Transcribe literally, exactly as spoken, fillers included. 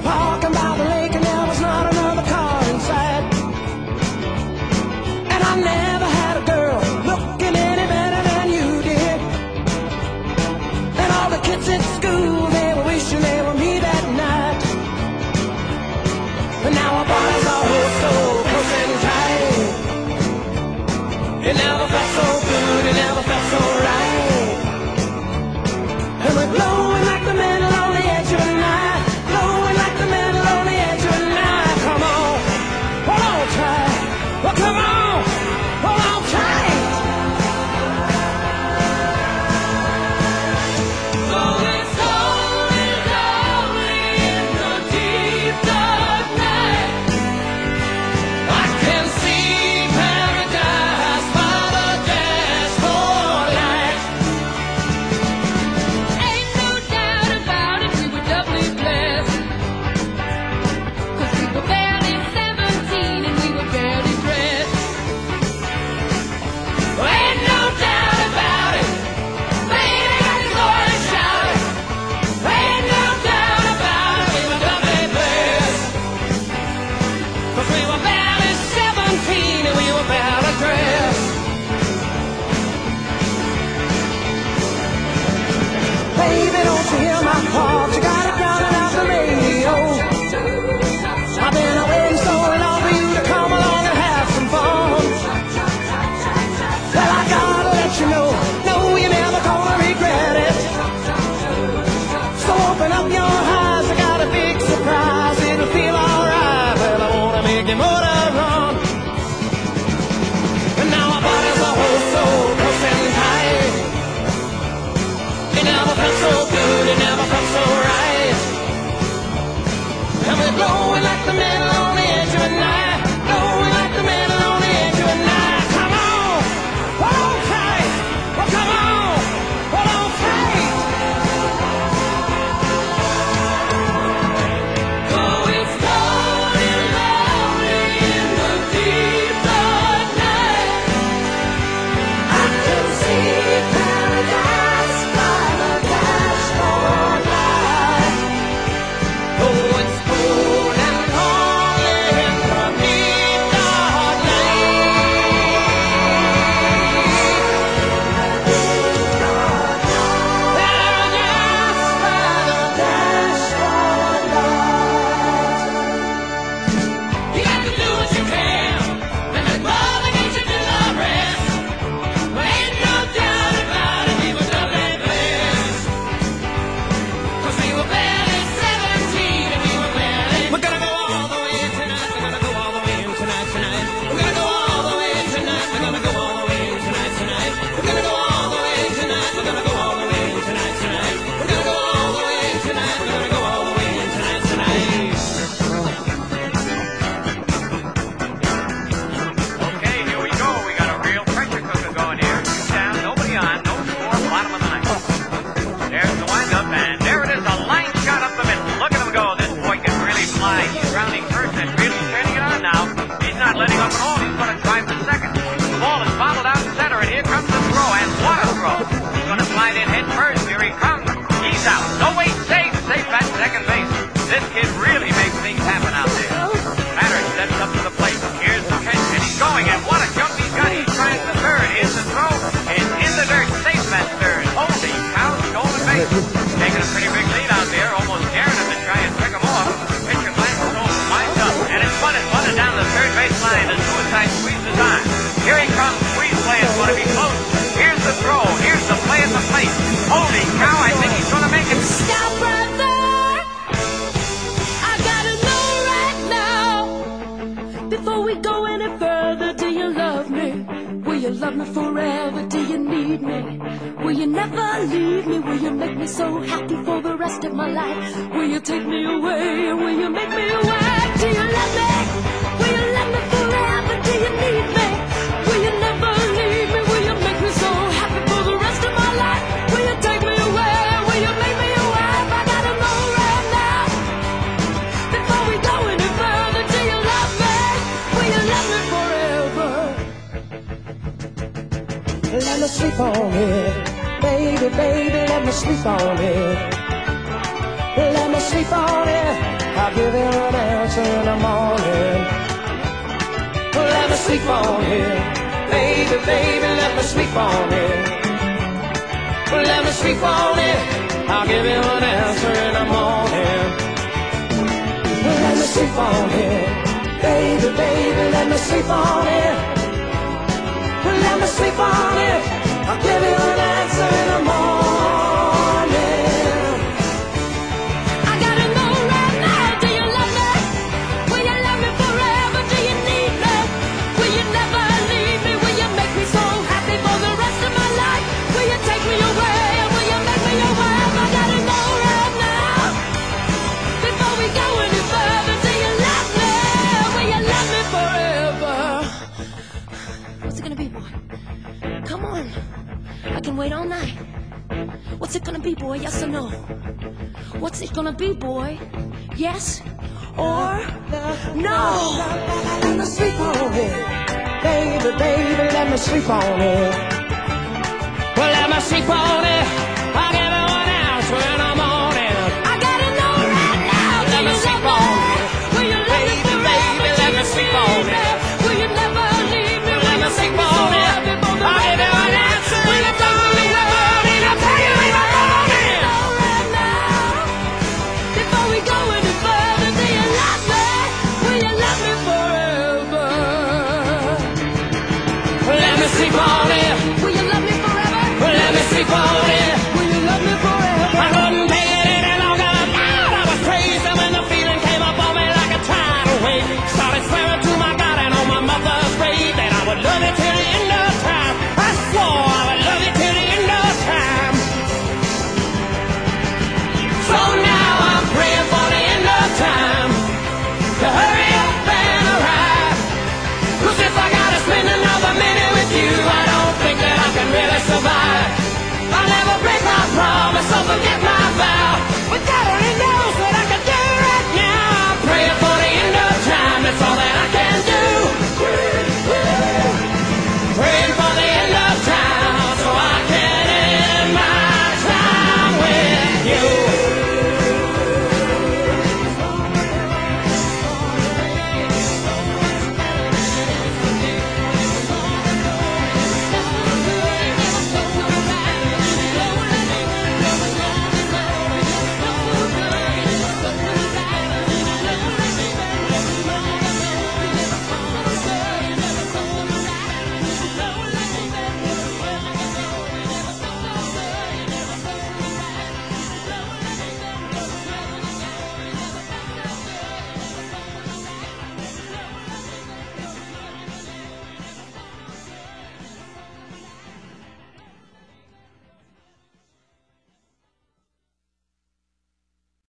parking by the lake and there was not another car inside. And I never had a girl looking any better than you did. And all the kids at school, they were wishing they were me that night. And now our bodies are oh so close and tight. It never felt so good, it never felt so right. And we're blowing like the metal on the edge of a knife. Blowing like the metal on the edge of a knife. Come on, hold on tight. Well, come on, hold on tight. So it's lonely, lonely in the deep dark night. I can see paradise by the dashboard light. Ain't no doubt about it, we were doubly blessed. 'Cause we were barely seventeen and we were barely dressed. Ain't no doubt about it. Baby, I can go and shout it. Ain't no doubt about it. We were doubly blessed. 'Cause we were barely seventeen and we were barely dressed. Baby, don't you hear my heart? You got it drowning out the radio. I've been waiting so long for you to come along and have some fun. Well, I gotta let you know, no, you're never gonna regret it. So open up your eyes, I got a big surprise. It'll feel alright. Well, I wanna make your motor run. And now our bodies are oh so close and tight. It never felt so good, it never felt so right. And we're blowing like the metal on the edge of a knife. Blowing like the metal on the edge of a knife. Come on, hold on tight. Well, come on, hold on tight. Oh, it's lonely, lonely in the deep dark night. I can see paradise by the dashboard light. Oh, it's cold and lonely in the deep dark night. Paradise by the dashboard light. You got to do what you can, and let Mother Nature do the rest. But ain't no doubt about it, we were doubly blessed. 'Cause we were barely seventeen and we were barely. We're gonna go all the way in tonight. We're gonna go all the way in tonight, tonight. We're gonna go all the way in tonight. We're gonna go all the way in tonight, tonight. We're gonna go all the way in tonight. We're gonna go all the way in tonight, tonight. We're gonna go all the way in tonight. We're gonna go all the way in tonight, tonight. Okay, here we go. We got a real pressure cooker going here. Two down, nobody on, no score, bottom of the ninth. There's the windup, and there it is, a line shot up the middle. Look at him go. This boy can really fly. He's rounding first and really turning it on now. He's not letting up at all. He's going to drive to second. The ball is bobbled out center, and here comes the throw, and what a throw. He's going to slide in head first. Here he comes. He's out. No, wait, safe. Safe at second base. This kid really makes things happen out there. Batter steps up to the plate. Here's the catch, and he's going, and what a jump he's got. He's trying the third. Here's the throw. It's in the dirt. Safe at third. Holy cow, stolen base. Taking a pretty big lead out there, almost daring him to try and pick him off. Pitcher glances over, lines up, and it's bunted, bunted down the third base line. The suicide squeezes on. Here he comes. Squeeze play is going to be close. Here's the throw. Here's the play at the plate. Holy cow, I think he's going to make it. Stop right there. I gotta know right now. Before we go any further, do you love me? Will you love me forever? Do you need me? Will you never leave me? Will you make me so happy for the rest of my life? Will you take me away? Will you make me your wife? Do you love me? Will you love me forever? Do you need me? Will you never leave me? Will you make me so happy for the rest of my life? Will you take me away? Will you make me your wife? I gotta know right now. Before we go any further, do you love me? Will you love me forever? Let me sleep on it. Baby, baby, let me sleep on it. Let me sleep on it. I've give you an answer in the morning. Well, let me sleep on it. Baby, baby, let me sleep on it. Well, let me sleep on it. I'll give you an answer in the morning. Well, let me sleep on it. Baby, baby, let me sleep on it. Well, let me sleep on it. I'll give you an answer in the morning. I gotta know right now, do you love me? Will you love me forever? Do you need me? Will you never leave me? Will you make me so happy for the rest of my life? Will you take me away? Will you make me your wife? I gotta know right now, before we go any further. Do you love me? Will you love me forever? What's it gonna be, boy? Come on, I can wait all night. What's it gonna be, boy? Yes or no? What's it gonna be, boy? Yes or no? Let me sleep on it. Baby, baby, let me sleep on it. Well, let me sleep on it. I'll give you an answer in the morning. I gotta know right now, do Let me you sleep love on me? it. Will you love me Baby, forever? baby, Do let me you sleep need on me? it. Will you never leave me? Let Will me you sleep make me so on it. happy for the I'll give rest you of my an life? answer Will in you the take me morning. away? I'll tell you in the morning. Know right now, before we go any further, do you love me? Will you love me forever? Let me sleep on it. Will you love me forever? Let me sleep on it.